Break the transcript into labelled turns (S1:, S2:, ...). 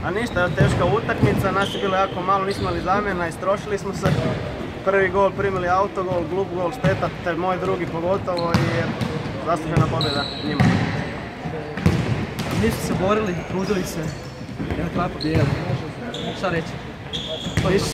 S1: A ništa, teška utakmica, nas je bilo jako malo, nismo imali zamjena, istrošili smo se. Prvi gol primili autogol, glup gol, šteta, te moj drugi pogotovo i zaslužena pobjeda njima.
S2: Nisu se borili, trudili se, jedna kraj pobjeda. Šta reći?